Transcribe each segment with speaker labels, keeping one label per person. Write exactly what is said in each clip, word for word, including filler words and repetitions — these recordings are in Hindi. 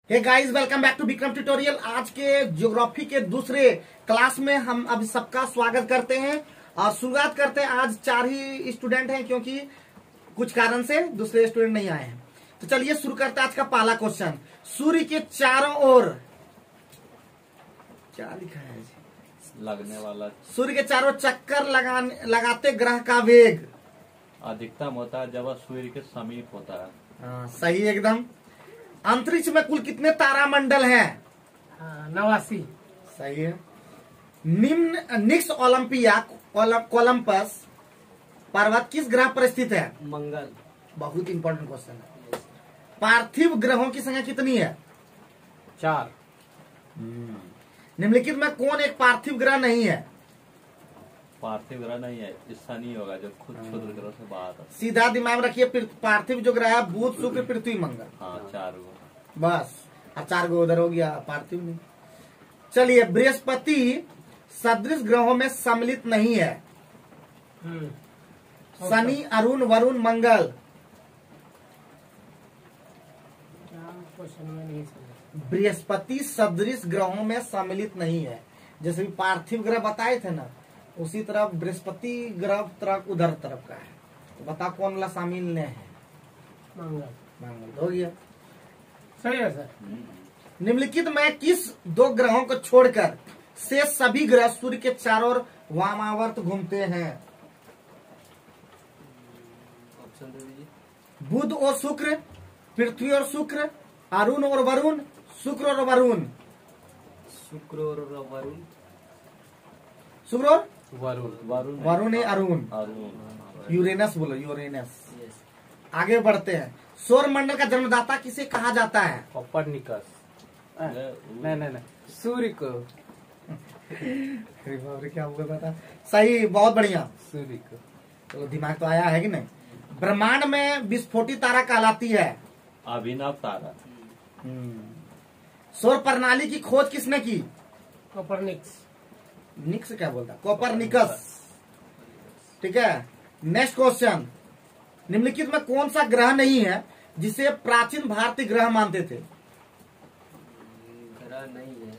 Speaker 1: Hey guys, welcome back to Vikram tutorial. आज के ज्योग्राफी के दूसरे क्लास में हम अभी सबका स्वागत करते हैं और शुरुआत करते हैं। आज चार ही स्टूडेंट हैं क्योंकि कुछ कारण से दूसरे स्टूडेंट नहीं आए हैं। तो चलिए शुरू करते हैं आज का पहला क्वेश्चन। सूर्य के चारों ओर क्या लिखा है जी?
Speaker 2: लगने वाला
Speaker 1: सूर्य के चारों चक्कर लगाने लगाते ग्रह का वेग
Speaker 2: अधिकतम होता है जब वह सूर्य के समीप होता है।
Speaker 1: हाँ, सही एकदम। अंतरिक्ष में कुल कितने तारामंडल हैं?
Speaker 3: नवासी।
Speaker 1: सही है। निम्न निक्स ओलंपिया कोलंबस पर्वत किस ग्रह पर स्थित है?
Speaker 3: मंगल।
Speaker 1: बहुत इंपॉर्टेंट क्वेश्चन है। पार्थिव ग्रहों की संख्या कितनी है?
Speaker 3: चार।
Speaker 1: निम्नलिखित में कौन एक पार्थिव ग्रह नहीं है?
Speaker 2: पार्थिव ग्रह नहीं है, इसका नहीं होगा जो खुद क्षुद्र ग्रह से बाहर है।
Speaker 1: सीधा दिमाग में रखिए। पृथ- पार्थिव जो ग्रह है बुध, शुक्र, पृथ्वी, मंगल।
Speaker 2: हाँ, चार गो।
Speaker 1: बस, और चार गो उधर हो गया, पार्थिव नहीं। चलिए, बृहस्पति सदृश ग्रहों में सम्मिलित नहीं है। शनि, अरुण, वरुण, मंगल। बृहस्पति सदृश ग्रहों में सम्मिलित नहीं है। जैसे भी पार्थिव ग्रह बताए थे ना, उसी तरह बृहस्पति ग्रह तरफ उधर तरफ का है। तो बता कौन वाला शामिल नहीं है?
Speaker 3: मंगल।
Speaker 1: मंगल हो गया।
Speaker 3: सही है सर।
Speaker 1: निम्नलिखित में किस दो ग्रहों को छोड़कर से सभी ग्रह सूर्य के चारों ओर वामावर्त घूमते हैं?
Speaker 2: ऑप्शन दे दीजिए।
Speaker 1: बुध और शुक्र, पृथ्वी और शुक्र, अरुण और वरुण, शुक्र और वरुण।
Speaker 3: शुक्र और वरुण।
Speaker 1: शुक्र और
Speaker 3: वरुण।
Speaker 2: वरुण
Speaker 1: वरुण है, अरुण।
Speaker 2: अरुण।
Speaker 1: यूरेनस बोलो, यूरेनस। आगे बढ़ते हैं। सौर मंडल का जन्मदाता किसे कहा जाता है?
Speaker 3: कोपरनिकस। नहीं नहीं नहीं, सूर्य को।
Speaker 1: अरे बाप रे, क्या हुआ बता। सही, बहुत बढ़िया।
Speaker 3: सूर्य को।
Speaker 1: चलो, दिमाग तो आया है कि नहीं। ब्रह्मांड में विस्फोटी तारा कहलाती है?
Speaker 2: अभिनव तारा।
Speaker 1: सौर प्रणाली की खोज किसने की?
Speaker 3: कोपरनिक्स।
Speaker 1: निक्स क्या बोलता? कोपरनिकस। ठीक है। Next question. निम्नलिखित में कौन सा ग्रह नहीं है जिसे प्राचीन भारतीय ग्रह मानते थे?
Speaker 3: ग्रह नहीं है।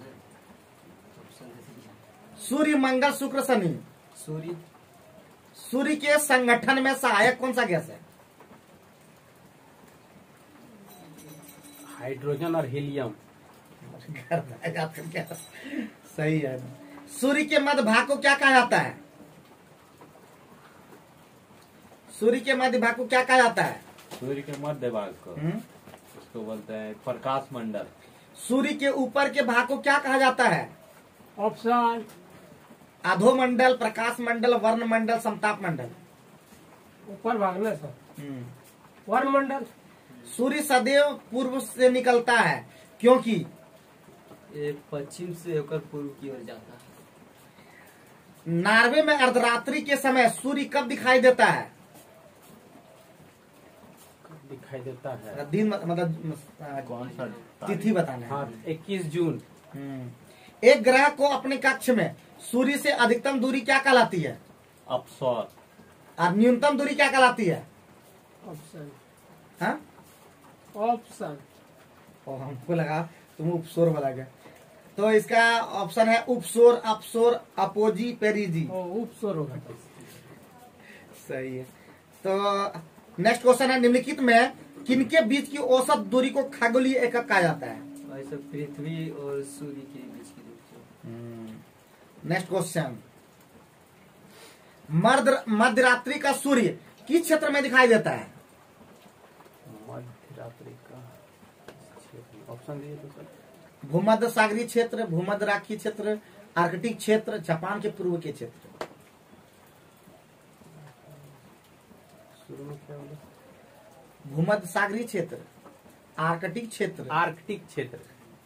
Speaker 1: सूर्य, मंगल, शुक्र, शनि।
Speaker 3: सूर्य।
Speaker 1: सूर्य के संगठन में सहायक कौन सा गैस है?
Speaker 3: हाइड्रोजन और हीलियम।
Speaker 1: सही है। सूर्य के मध्य भाग को क्या कहा जाता है? सूर्य के मध्य भाग को क्या कहा जाता है?
Speaker 2: सूर्य के मध्य भाग को
Speaker 1: हम्म?
Speaker 2: इसको बोलते हैं प्रकाश मंडल।
Speaker 1: सूर्य के ऊपर के भाग को क्या कहा जाता है?
Speaker 3: ऑप्शन।
Speaker 1: अधोमंडल, प्रकाश मंडल, वर्ण मंडल, समताप मंडल।
Speaker 3: ऊपर भागने सर। वर्ण मंडल।
Speaker 1: सूर्य सदैव पूर्व से निकलता है क्योंकि
Speaker 4: ये पश्चिम से होकर पूर्व की ओर जाता है।
Speaker 1: नॉर्वे में अर्धरात्रि के समय सूर्य कब दिखाई देता है?
Speaker 3: दिखाई देता है।
Speaker 1: दिन मतलब
Speaker 2: कौन सा
Speaker 1: तिथि बताना है।
Speaker 3: हाँ, इक्कीस जून।
Speaker 1: हम्म। एक ग्रह को अपने कक्ष में सूर्य से अधिकतम दूरी क्या कहलाती है?
Speaker 2: अपसौर।
Speaker 1: और न्यूनतम दूरी क्या कहलाती है?
Speaker 3: ऑप्शन।
Speaker 1: हाँ?
Speaker 3: ऑप्शन।
Speaker 1: ओ, हमको लगा तुम उपसोर बोला गया। तो इसका ऑप्शन है उपसोर, अपसोर, अपोजी, पेरिजी।
Speaker 3: ओ, उपसौर होगा तो।
Speaker 1: सही है। तो नेक्स्ट क्वेश्चन है। निम्नलिखित में किनके बीच की औसत दूरी को खगोलीय एकक कहा जाता है?
Speaker 4: ऐसे पृथ्वी और सूर्य के बीच की दूरी।
Speaker 1: Next question. मध्य मध्यरात्रि का सूर्य किस क्षेत्र में दिखाई देता है?
Speaker 3: मध्य रात्रि का क्षेत्र। ऑप्शन दिए तो सर।
Speaker 1: भूमध्य सागरीय क्षेत्र, भूमध्य राखीय क्षेत्र, आर्कटिक क्षेत्र, जापान के पूर्व के क्षेत्र।
Speaker 3: शुरू में क्या बोला?
Speaker 1: भूमध्य सागरीय क्षेत्र, आर्कटिक क्षेत्र।
Speaker 3: आर्कटिक क्षेत्र।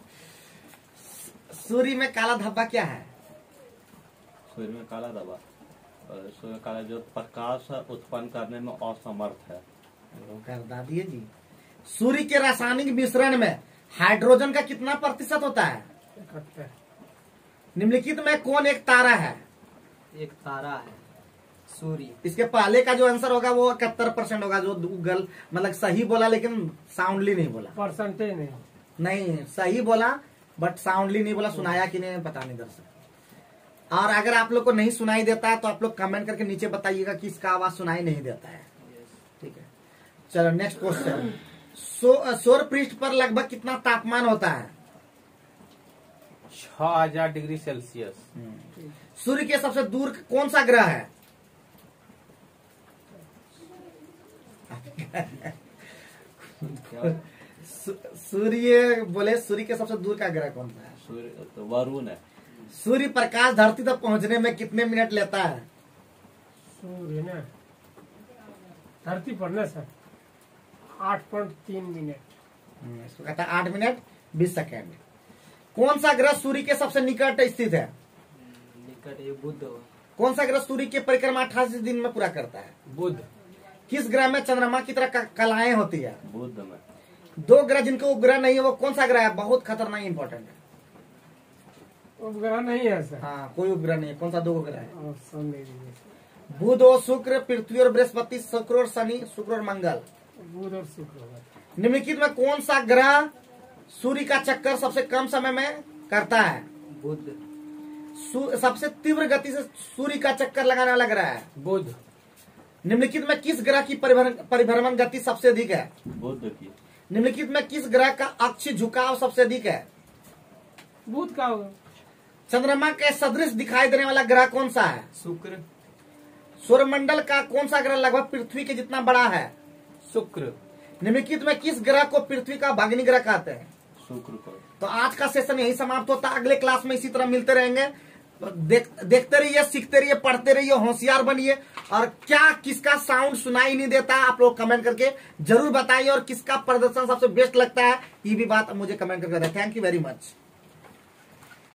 Speaker 1: सूर्य में काला धब्बा क्या है?
Speaker 2: सूर्य में काला धब्बा और सूर्य में काला जो प्रकाश उत्पन्न करने में असमर्थ है।
Speaker 1: कर दिए जी। सूर्य के रासायनिक मिश्रण में हाइड्रोजन का कितना प्रतिशत होता है?
Speaker 3: इकहत्तर।
Speaker 1: निम्नलिखित में कौन एक तारा है?
Speaker 4: एक तारा है सूर्य।
Speaker 1: इसके पहले का जो आंसर होगा वो इकहत्तर परसेंट होगा, जो गूगल मतलब सही बोला लेकिन साउंडली नहीं बोला।
Speaker 3: परसेंटेज नहीं।
Speaker 1: नहीं सही बोला, बट साउंडली नहीं बोला। सुनाया कि नहीं पता नहीं दर्शक। और अगर आप लोग को नहीं सुनाई देता है तो आप लोग कमेंट करके नीचे बताइएगा कि इसका आवाज सुनाई नहीं देता है। ठीक है, चलो नेक्स्ट क्वेश्चन। सौ सौर पृष्ठ पर लगभग कितना तापमान होता है?
Speaker 3: छह हजार डिग्री सेल्सियस।
Speaker 1: सूर्य के सबसे दूर कौन सा ग्रह है?
Speaker 2: क्या?
Speaker 1: सू- सूर्य बोले सूर्य के सबसे दूर का ग्रह कौन सा है?
Speaker 2: सूर्य तो वरुण है।
Speaker 1: सूर्य प्रकाश धरती तक पहुंचने में कितने मिनट लेता है?
Speaker 5: सूर्य ना धरती पर ना सर आठ पॉइंट तीन मिनट।
Speaker 1: इसको कहता है आठ मिनट बीस सेकेंड। कौन सा ग्रह सूर्य के सबसे निकट स्थित है?
Speaker 4: निकट ये बुध हुआ।
Speaker 1: कौन सा ग्रह सूर्य की परिक्रमा अट्ठासी दिन में पूरा करता है?
Speaker 3: बुध।
Speaker 1: किस ग्रह में चंद्रमा की तरह क- कलाएं होती है?
Speaker 2: बुध में।
Speaker 1: दो ग्रह जिनके उपग्रह नहीं है वो कौन सा ग्रह है? बहुत खतरनाक इंपॉर्टेंट है।
Speaker 5: उपग्रह नहीं है सर।
Speaker 1: हाँ, कोई उपग्रह नहीं है। कौन सा दो उपग्रह है?
Speaker 5: और सन दे दीजिए सर।
Speaker 1: बुध और शुक्र, पृथ्वी और बृहस्पति, शुक्र और शनि, शुक्र और मंगल।
Speaker 5: बुध और शुक्र होगा।
Speaker 1: निम्नलिखित में कौन सा ग्रह सूर्य का चक्कर सबसे कम समय में करता है?
Speaker 4: बुध।
Speaker 1: सू- सबसे तीव्र गति से सूर्य का चक्कर लगाने वाला ग्रह है?
Speaker 3: बुध।
Speaker 1: निम्नलिखित में किस ग्रह की परिभ्रमण परिभ्रमण गति सबसे अधिक है?
Speaker 2: बुध की।
Speaker 1: निम्नलिखित में किस ग्रह का अक्ष झुकाव सबसे अधिक है?
Speaker 5: बुध का होगा।
Speaker 1: चंद्रमा के सदृश दिखाई देने वाला ग्रह कौन सा है?
Speaker 4: शुक्र।
Speaker 1: सौरमंडल का कौन सा ग्रह लगभग पृथ्वी के जितना बड़ा है?
Speaker 3: शुक्र।
Speaker 1: निम्नलिखित में किस ग्रह को पृथ्वी का भगिनी ग्रह कहते हैं?
Speaker 2: शुक्र को।
Speaker 1: तो आज का सेशन यही समाप्त होता है। अगले क्लास में इसी तरह मिलते रहेंगे। देख, देखते रहिए, सीखते रहिए, पढ़ते रहिए, होशियार बनिए। और क्या किसका साउंड सुनाई नहीं देता आप लोग कमेंट करके जरूर बताइए, और किसका प्रदर्शन सबसे बेस्ट लगता है ये भी बात मुझे कमेंट करके बताइए। Thank you very much.